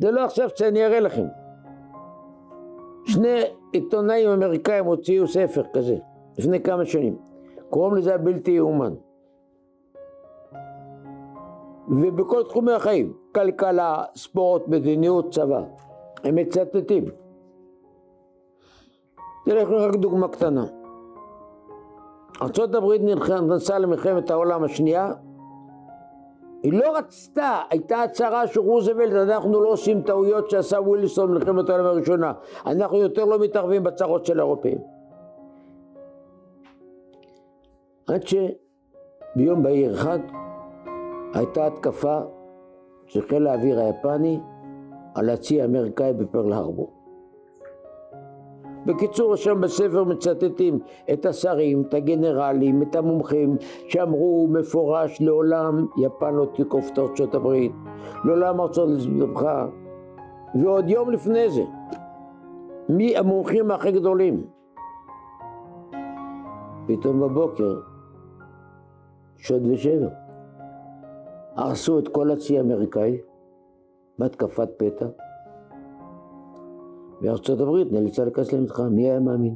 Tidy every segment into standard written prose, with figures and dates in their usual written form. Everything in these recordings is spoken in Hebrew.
זה לא עכשיו שאני אראה לכם. שני עיתונאים אמריקאים הוציאו ספר כזה, לפני כמה שנים. קוראים לזה הבלתי יאומן. ובכל תחומי החיים, כלכלה, ספורט, מדיניות, צבא, הם מצטטים. תלך רק דוגמה קטנה. ארצות הברית נכנסה למלחמת העולם השנייה, היא לא רצתה, הייתה הצהרה של רוזוולט, אנחנו לא עושים טעויות שעשה ווילסון במלחמת העולם הראשונה, אנחנו יותר לא מתערבים בצרות של האירופאים. עד שביום בהיר אחד הייתה התקפה של חיל האוויר היפני על הצי האמריקאי בפרל הרבור. בקיצור, שם בספר מצטטים את השרים, את הגנרלים, את המומחים שאמרו מפורש לעולם יפן לא תתקוף את ארצות הברית, לעולם ארצות הברית. ועוד יום לפני זה, מי המומחים הכי גדולים? פתאום בבוקר, שוד ושבר. הרסו את כל הצי האמריקאי בהתקפת פתע, וארצות הברית נאלצה להיכנס למלחמה. מי היה מאמין?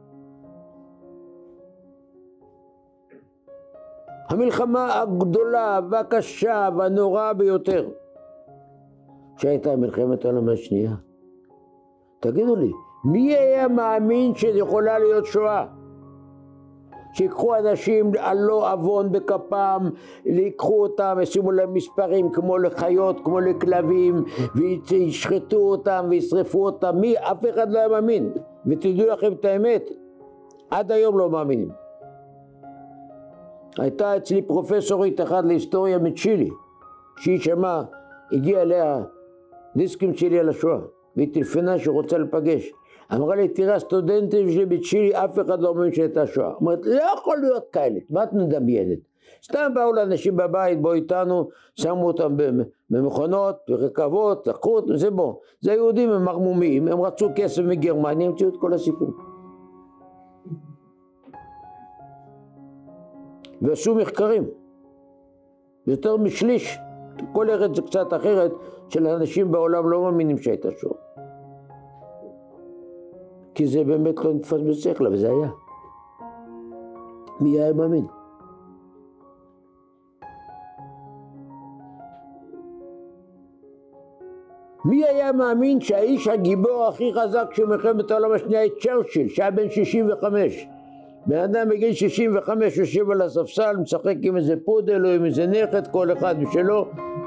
המלחמה הגדולה והקשה והנוראה ביותר שהייתה מלחמת העולם השנייה. תגידו לי, מי היה מאמין שיכולה להיות שואה? שיקחו אנשים על לא עוון בכפם, ויקחו אותם, ישימו להם מספרים כמו לחיות, כמו לכלבים, וישחטו אותם וישרפו אותם. מי? אף אחד לא היה מאמין. ותדעו לכם את האמת, עד היום לא מאמינים. הייתה אצלי פרופסורית אחת להיסטוריה מצ'ילי, שהיא שמעה, הגיעה אליה דיסקים שלי על השואה, והיא טלפנה שרוצה לפגש. אמרה לי, תראה, הסטודנטים שלי בצ'ילי, אף אחד לא מאמין שהייתה שואה. אמרת, לא יכול להיות כאלה, מה את מדמיינת? סתם באו לאנשים בבית, בואו איתנו, שמו אותם במכונות, ברכבות, לקחו, זה בוא. זה היהודים, הם מרמומים, הם רצו כסף מגרמניה, המציאו את כל הסיפור. ועשו מחקרים. יותר משליש, כל ארץ זה קצת אחרת, של אנשים בעולם לא מאמינים שהייתה שואה. כי זה באמת לא נתפס בשכל, וזה היה. מי היה מאמין? מי היה מאמין שהאיש הגיבור הכי חזק של מלחמת העולם השנייה היא צ'רצ'יל, שהיה בן 65. בן אדם בגיל 65 יושב על הספסל, משחק עם איזה פודל או עם איזה נכד, כל אחד בשלו.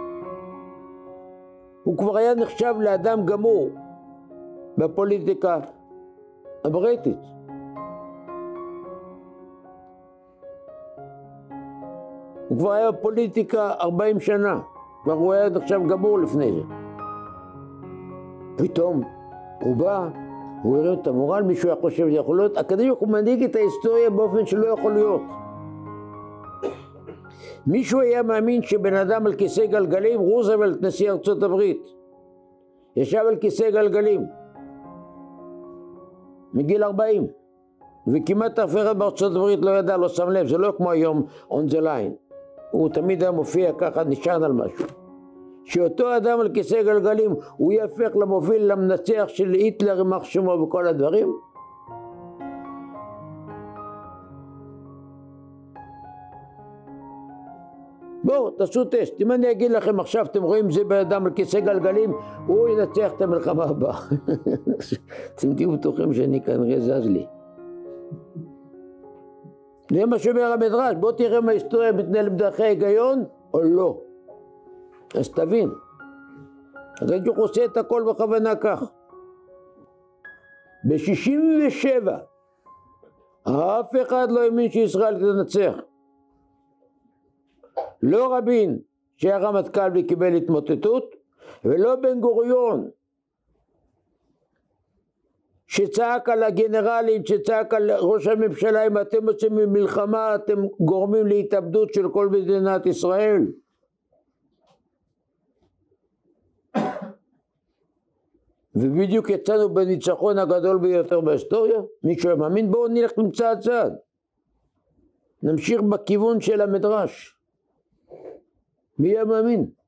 הוא כבר היה נחשב לאדם גמור בפוליטיקה הבריטית. הוא כבר היה בפוליטיקה 40 שנה, כבר הוא היה נחשב גמור לפני זה. פתאום הוא בא, הוא הראה את המורל, מישהו היה חושב שזה יכול להיות, הקדוש הוא מנהיג את ההיסטוריה באופן שלא יכול להיות. מישהו היה מאמין שבן אדם על כיסא גלגלים, רוזוולט נשיא ארצות הברית, ישב על כיסא גלגלים מגיל 40, וכמעט אף אחד בארצות הברית לא ידע, לא שם לב, זה לא כמו היום on the line, הוא תמיד היה מופיע ככה, נשען על משהו. שאותו אדם על כיסא גלגלים, הוא יהפך למוביל, למנצח של היטלר, יימח שמו וכל הדברים? בואו, תעשו טסט. אם אני אגיד לכם עכשיו, אתם רואים זה באדם על כיסא גלגלים, הוא ינצח את המלחמה הבאה. אתם תהיו בטוחים שאני כנראה זז לי. זה מה שאומר המדרש, בוא תראה מה ההיסטוריה מתנהלת בדרכי היגיון, או לא. אז תבין, הקדוש עושה את הכל בכוונה כך. ב-67 אף אחד לא האמין שישראל תנצח. לא רבין שהיה רמטכ"ל וקיבל התמוטטות, ולא בן גוריון שצעק על הגנרלים, שצעק על ראש הממשלה, אם אתם עושים מלחמה אתם גורמים להתאבדות של כל מדינת ישראל. ובדיוק יצאנו בניצחון הגדול ביותר בהיסטוריה. מישהו מאמין? בואו נלך צעד צעד, נמשיך בכיוון של המדרש. מי היה מאמין?